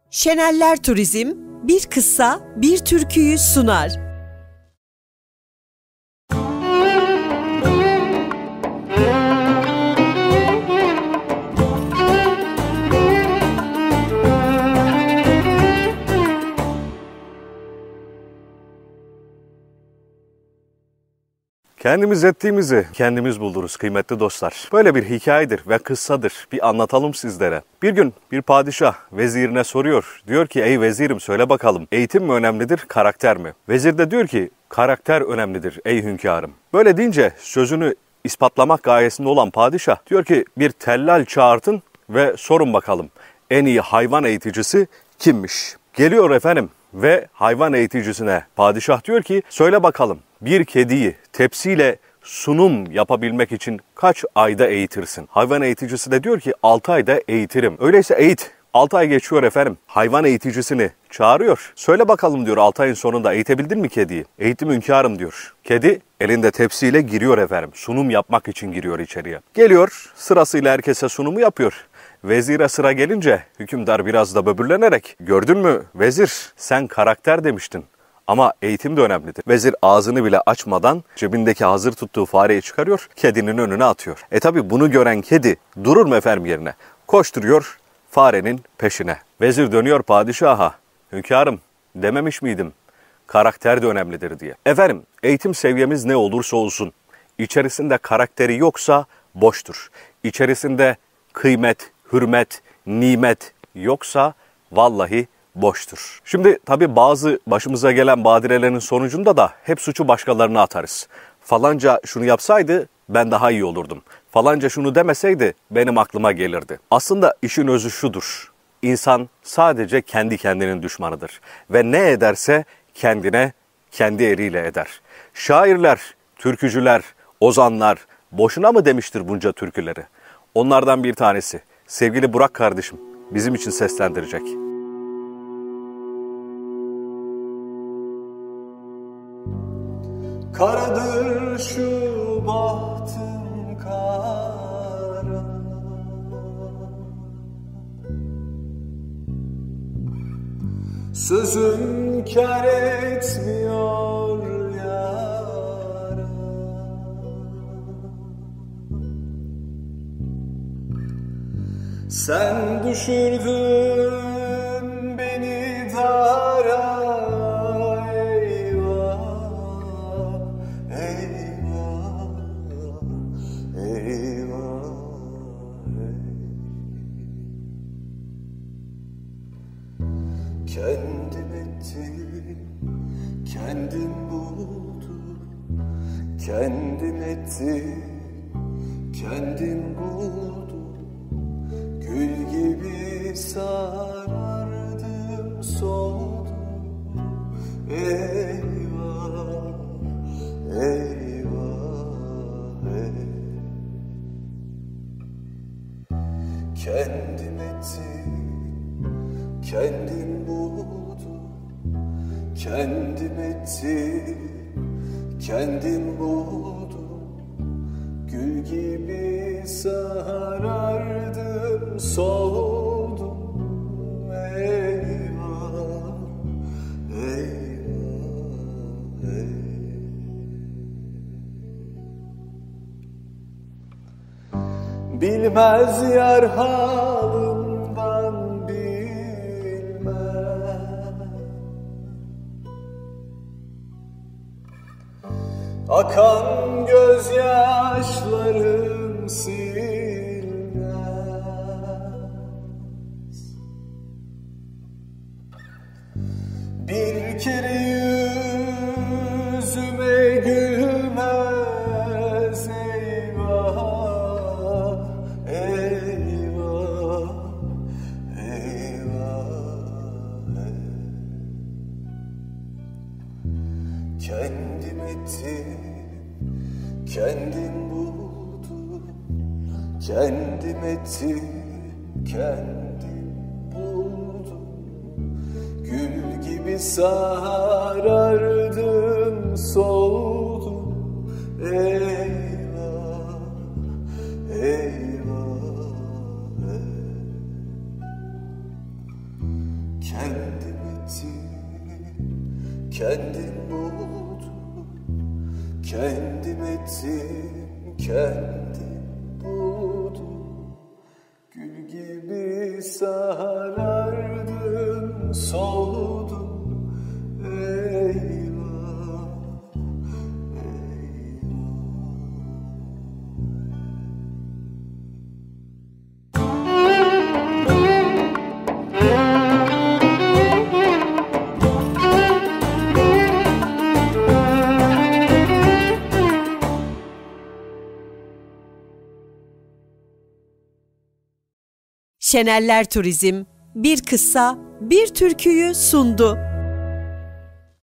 Şeneller Turizm bir kıssa bir türküyü sunar. Kendimiz ettiğimizi kendimiz bulduruz kıymetli dostlar. Böyle bir hikayedir ve kıssadır. Bir anlatalım sizlere. Bir gün bir padişah vezirine soruyor. Diyor ki ey vezirim söyle bakalım eğitim mi önemlidir karakter mi? Vezir de diyor ki karakter önemlidir ey hünkârım. Böyle deyince sözünü ispatlamak gayesinde olan padişah diyor ki bir tellal çağırtın ve sorun bakalım en iyi hayvan eğiticisi kimmiş? Geliyor efendim ve hayvan eğiticisine padişah diyor ki söyle bakalım bir kediyi tepsiyle sunum yapabilmek için kaç ayda eğitirsin? Hayvan eğiticisi de diyor ki 6 ayda eğitirim. Öyleyse eğit. 6 ay geçiyor efendim. Hayvan eğiticisini çağırıyor. Söyle bakalım diyor 6 ayın sonunda eğitebildin mi kediyi? Eğitim hünkârım diyor. Kedi elinde tepsiyle giriyor efendim. Sunum yapmak için giriyor içeriye. Geliyor sırasıyla herkese sunumu yapıyor. Vezire sıra gelince hükümdar biraz da böbürlenerek gördün mü vezir sen karakter demiştin. Ama eğitim de önemlidir. Vezir ağzını bile açmadan cebindeki hazır tuttuğu fareyi çıkarıyor, kedinin önüne atıyor. Tabi bunu gören kedi durur mu efendim yerine? Koşturuyor farenin peşine. Vezir dönüyor padişaha. Hünkârım dememiş miydim? Karakter de önemlidir diye. Efendim eğitim seviyemiz ne olursa olsun içerisinde karakteri yoksa boştur. İçerisinde kıymet, hürmet, nimet yoksa vallahi boştur. Şimdi tabii bazı başımıza gelen badirelerin sonucunda da hep suçu başkalarına atarız. Falanca şunu yapsaydı ben daha iyi olurdum. Falanca şunu demeseydi benim aklıma gelirdi. Aslında işin özü şudur. İnsan sadece kendi kendinin düşmanıdır. Ve ne ederse kendine, kendi eliyle eder. Şairler, türkücüler, ozanlar boşuna mı demiştir bunca türküleri? Onlardan bir tanesi sevgili Burak kardeşim bizim için seslendirecek. Karadır şu bahtım kara, sözün kâr etmiyor yâra. Sen düşürdün beni dara. Kendim ettim, kendim buldum. Kendim ettim, kendim buldum. Gül gibi sarardım, soldum. Eyvah, eyvah, kendim ettim, kendim buldum. Kendim ettim, kendim buldum. Gül gibi sarardım, soldum. Eyvah, eyvah, eyvah. Bilmez yar halımdan bilmez. Akan gözyaşlarım silmez. Bir kere yüzüme gülmez. Eyvah, eyvah, eyvah, kendim ettim, kendim buldum. Kendim ettim, kendim buldum. Gül gibi sarardım, soldum. Eyvah, eyvah, eyvah. kendim ettim, kendim buldum. Kendim ettim, kendim buldum. Gül gibi sarardım, soldum. Eyvah, eyvah. Şeneller Turizm bir kıssa, bir türküyü sundu.